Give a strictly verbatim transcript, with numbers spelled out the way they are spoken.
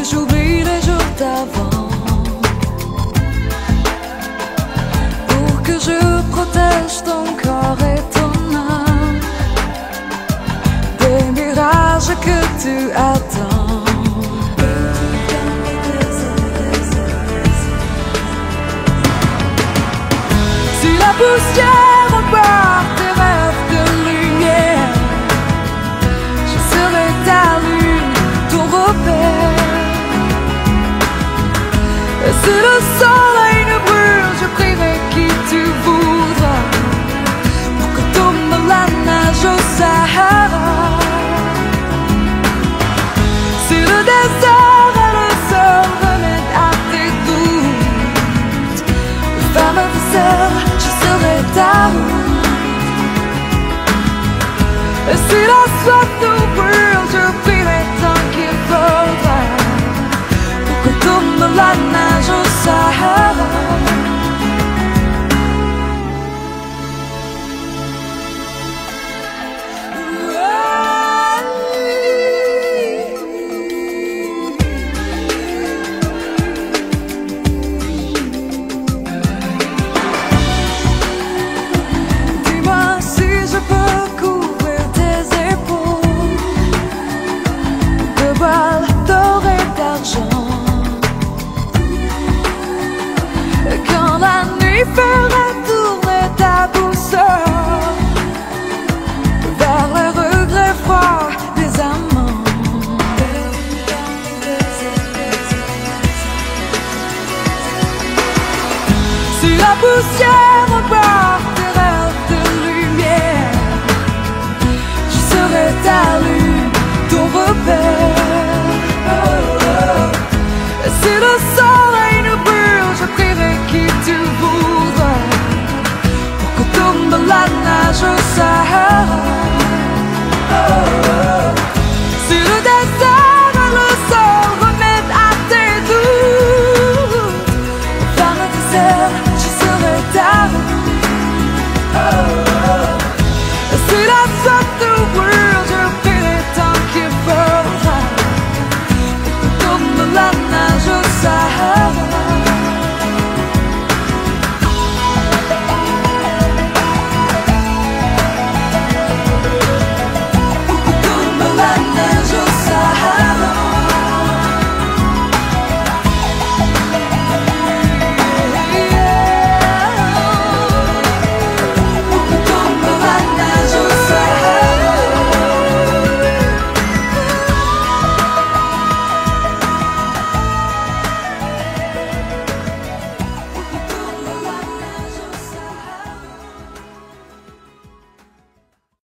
j'oublie les jours d'avant, pour que je protège ton corps et ton âme des mirages que tu attends. Si la poussière emporte tes rêves de lumière, je serai ta lune, ton repère. Et si le soleil ne brûle, je prierai qui tu voudras pour que tombe la neige au Sahara. Si le désert est le seul remède à tes doutes, femme adversaire, je serai ta route. Et si la soif nous brûle, je prierai tant qu'il faudra pour que tombe la neige au Sahara. Quand la nuit fera tourner ta boussole vers les regrets froids des amants, si la poussière